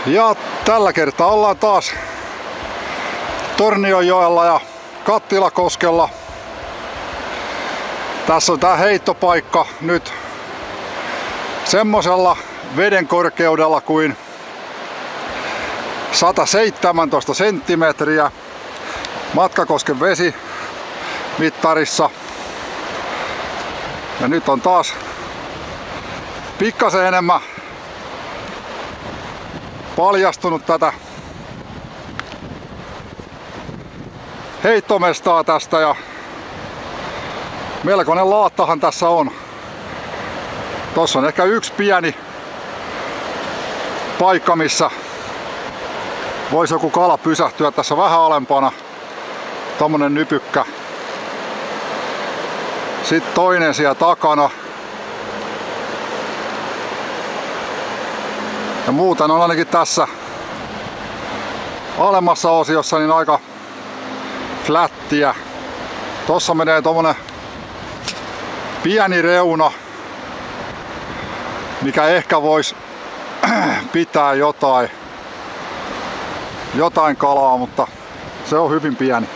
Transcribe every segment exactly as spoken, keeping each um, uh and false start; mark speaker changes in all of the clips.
Speaker 1: Ja tällä kertaa ollaan taas Tornionjoella ja Kattilakoskella. Tässä on tää heittopaikka nyt semmosella veden korkeudella kuin sata seitsemäntoista senttimetriä Matkakosken vesimittarissa. Ja nyt on taas pikkasen enemmän paljastunut tätä heittomestaa tästä ja melkoinen laattahan tässä on. Tossa on ehkä yksi pieni paikka, missä voisi joku kala pysähtyä tässä vähän alempana. Tommonen nypykkä. Sitten toinen siellä takana. Ja muuten on ainakin tässä alemmassa osiossa niin aika flättiä. Tossa menee tommonen pieni reuna, mikä ehkä voisi pitää jotain, jotain kalaa, mutta se on hyvin pieni.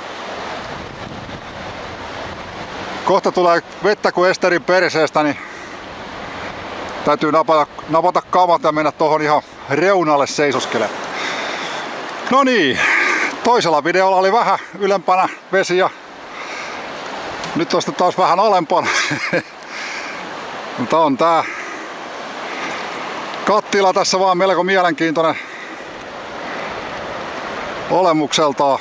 Speaker 1: Kohta tulee vettä kuin esterin perseestä, niin täytyy napata, napata kamat ja mennä tohon ihan reunalle seisoskelemaan. No niin, toisella videolla oli vähän ylempänä vesi ja nyt on sitten taas vähän alempana. Mutta on tää Kattila tässä vaan melko mielenkiintoinen olemukseltaan.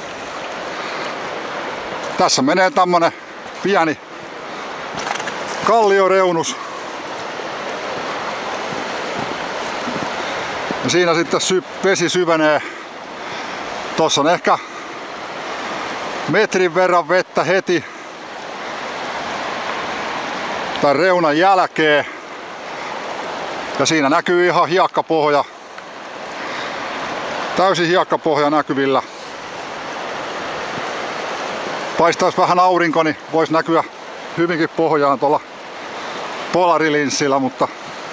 Speaker 1: Tässä menee tämmönen pieni kallioreunus. Ja siinä sitten sy vesi syvenee. Tossa on ehkä metrin verran vettä heti tämän reunan jälkeen. Ja siinä näkyy ihan hiekkapohja. Täysin hiekkapohja näkyvillä. Paistaisi vähän aurinko, niin voisi näkyä hyvinkin pohjaan tuolla polarilinssillä, mutta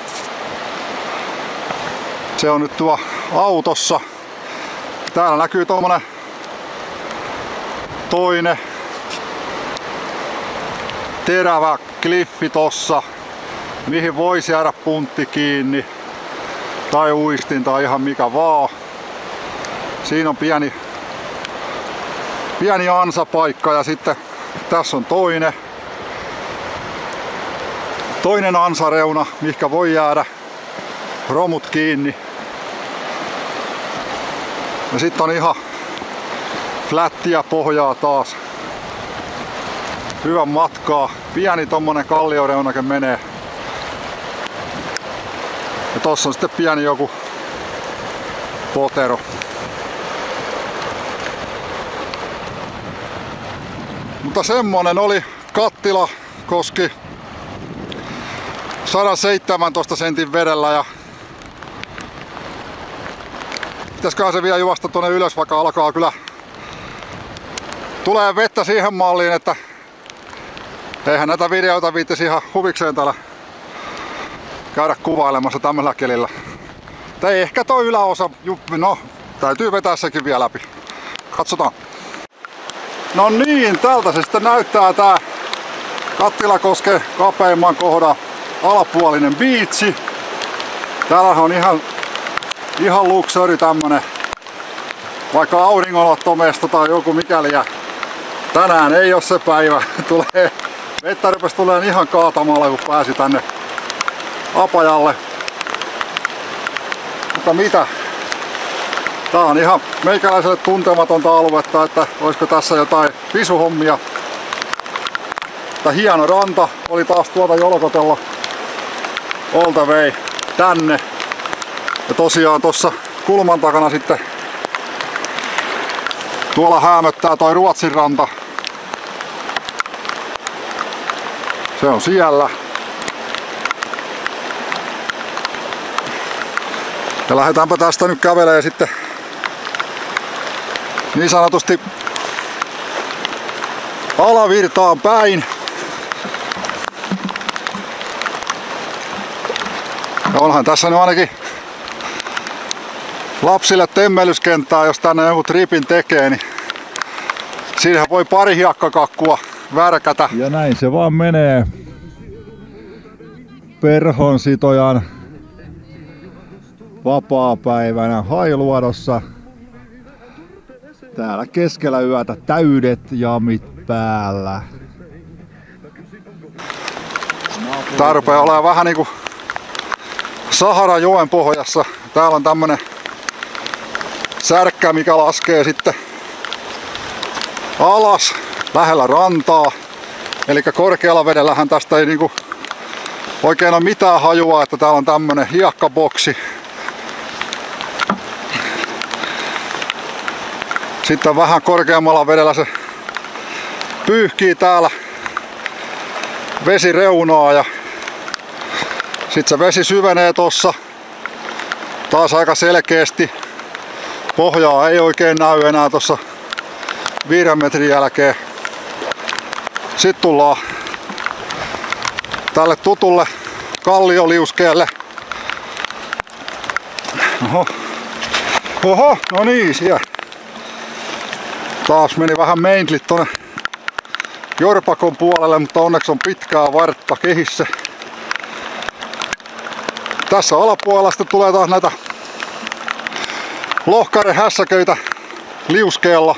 Speaker 1: se on nyt tuo autossa. Täällä näkyy tuommoinen toinen terävä kliffi tossa, mihin voisi jäädä puntti kiinni tai uistin tai ihan mikä vaan. Siinä on pieni, pieni ansapaikka ja sitten tässä on toinen, toinen ansareuna, mihinkä voi jäädä romut kiinni. Ja sitten on ihan flättiä pohjaa taas. Hyvän matkaa. Pieni tommonen kallioreunake menee. Ja tossa on sitten pieni joku potero. Mutta semmonen oli Kattilakoski sata seitsemäntoista sentin vedellä ja pitäisiköhän se vielä juosta tuonne ylös, vaikka alkaa kyllä tulee vettä siihen malliin, että eihän näitä videoita viittisi ihan huvikseen täällä käydä kuvailemassa tämmöllä kelillä. Tai ehkä toi yläosa, no täytyy vetää sekin vielä läpi. Katsotaan. No niin, tältä se sitten näyttää tää Kattilakosken kapeimman kohdan alapuolinen biitsi. Täällä on ihan Ihan luksori tämmönen, vaikka auringonottomesto tai joku mikäli ja tänään ei oo se päivä. Tulee, vettä rupes tulee ihan kaatamalla kun pääsi tänne apajalle. Mutta mitä? Tää on ihan meikäläiselle tuntematonta aluetta, että olisiko tässä jotain visuhommia. Tää hieno ranta oli taas tuolta Jolkotella all the way tänne. Ja tosiaan tuossa kulman takana sitten tuolla häämöttää toi Ruotsin ranta. Se on siellä. Ja lähdetäänpä tästä nyt kävelee sitten niin sanotusti alavirtaan päin. Ja onhan tässä nyt ainakin lapsille temmellyskenttää, jos tänne joku tripin tekee, niin siinähän voi pari hiekkakakkua värkätä.
Speaker 2: Ja näin se vaan menee. Perhonsitojan vapaapäivänä Hailuodossa. Täällä keskellä yötä täydet jamit päällä.
Speaker 1: Tää rupeaa olemaan vähän niinku Saharajoen pohjassa. Täällä on tämmönen särkkä, mikä laskee sitten alas lähellä rantaa. Eli korkealla vedellähän tästä ei niinku oikein ole mitään hajua, että täällä on tämmönen hiekkaboksi. Sitten vähän korkeammalla vedellä se pyyhkii täällä vesireunaa ja sitten se vesi syvenee tossa taas aika selkeästi. Pohjaa ei oikein näy enää tossa viiden metrin jälkeen. Sitten tullaan tälle tutulle kallioliuskeelle. Oho, Oho no niin, siellä. Taas meni vähän meintlit tonne Jorpakon puolelle, mutta onneksi on pitkää vartta kehissä. Tässä alapuolella sitten tulee taas näitä lohkarehässäköitä liuskeella.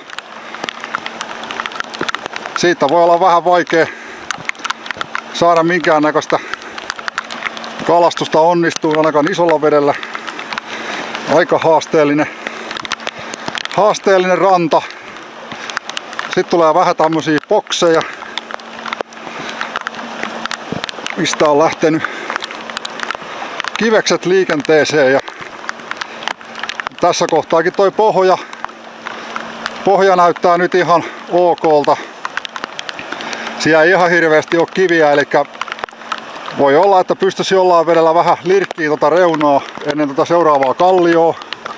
Speaker 1: Siitä voi olla vähän vaikea saada minkäännäköistä kalastusta onnistuu ainakaan isolla vedellä. Aika haasteellinen, haasteellinen ranta. Sitten tulee vähän tämmösiä bokseja, mistä on lähtenyt kivekset liikenteeseen. Ja tässä kohtaakin toi pohja, pohja näyttää nyt ihan okolta. Siellä ei ihan hirveästi ole kiviä, eli voi olla, että pystyisi jollain vedellä vähän lirkkiä tota reunaa ennen tota seuraavaa kallioa.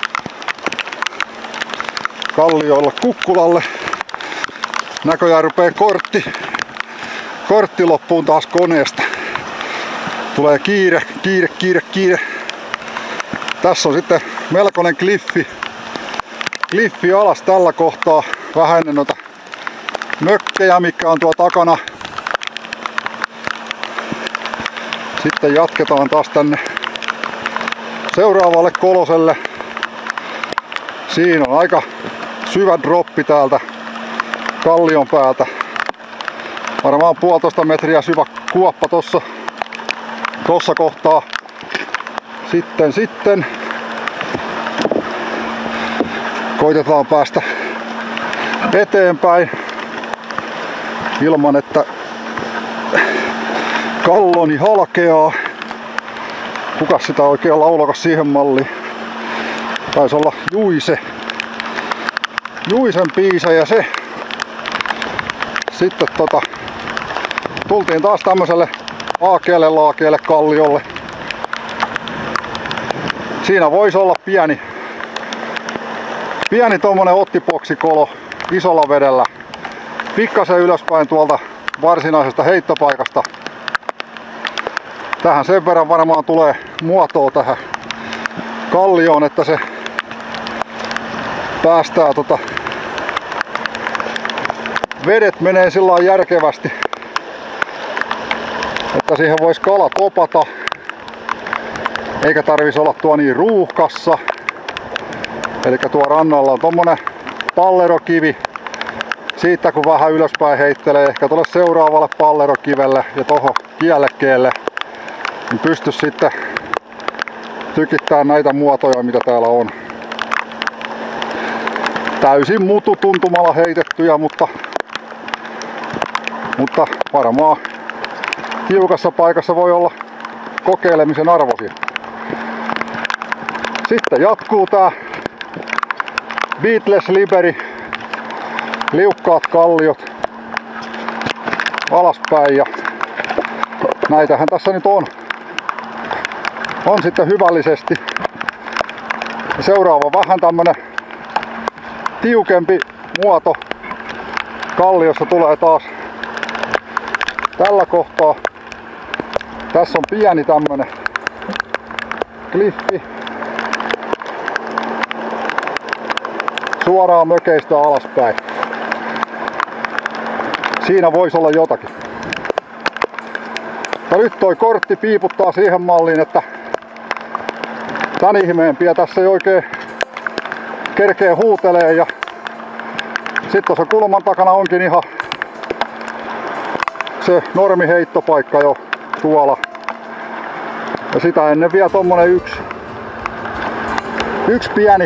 Speaker 1: Kallioilla kukkulalle. Näköjään rupee kortti, kortti loppuun taas koneesta. Tulee kiire, kiire, kiire, kiire. Tässä on sitten melkoinen kliffi, kliffi alas tällä kohtaa. Vähän ennen noita mökkejä, mikä on tuo takana. Sitten jatketaan taas tänne seuraavalle koloselle. Siinä on aika syvä droppi täältä kallion päältä. Varmaan puolitoista metriä syvä kuoppa tossa, tossa kohtaa. Sitten, sitten koitetaan päästä eteenpäin ilman, että kalloni halkeaa. Kukas sitä oikein laulakas siihen malliin? Taisi olla Juise. Juisen biisä ja se. Sitten tota, tultiin taas tämmöiselle aakeelle laakeelle kalliolle. Siinä voisi olla pieni, pieni tommonen ottipoksikolo isolla vedellä. Pikkasen ylöspäin tuolta varsinaisesta heittopaikasta. Tähän sen verran varmaan tulee muotoa tähän kallioon, että se päästää tota vedet menee sillä lailla järkevästi, että siihen voisi kala topata, eikä tarvitsisi olla tuo niin ruuhkassa. Eli tuo rannalla on tommonen pallerokivi. Siitä kun vähän ylöspäin heittelee, ehkä tuolle seuraavalle pallerokivelle ja tohon kielekkeelle, niin pystyisi sitten tykittämään näitä muotoja, mitä täällä on. Täysin mututuntumalla heitettyjä, mutta Mutta varmaan tiukassa paikassa voi olla kokeilemisen arvoisia. Sitten jatkuu tää Beatles Liberi. Liukkaat kalliot alaspäin ja näitähän tässä nyt on. On sitten hyvällisesti. Seuraava vähän tämmönen tiukempi muoto. Kalliossa tulee taas tällä kohtaa. Tässä on pieni tämmönen kliffi. suoraan mökeistä alaspäin. Siinä voisi olla jotakin. Ja nyt toi kortti piiputtaa siihen malliin, että tän ihmeempiä tässä ei oikein kerkee huutelee. Ja sitten tuossa kulman takana onkin ihan se normiheittopaikka jo tuolla. Ja sitä ennen vielä tommonen yksi, yksi pieni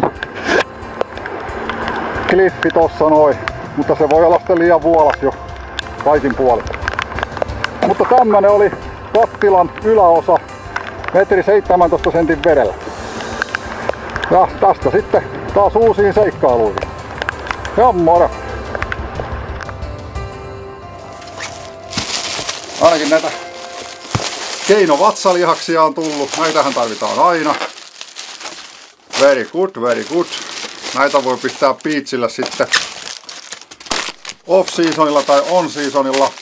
Speaker 1: kliffi tossa noin. Mutta se voi olla sitten liian vuolas jo kaikin puolin. Mutta tämmönen oli kattilan yläosa metri seitsemäntoista sentin vedellä. Ja tästä sitten taas uusiin seikkailuihin. Ja moro! Ainakin näitä keinovatsalihaksia on tullut. Näitähän tarvitaan aina. Very good, very good. Näitä voi pistää piitsillä sitten off-seasonilla tai on-seasonilla.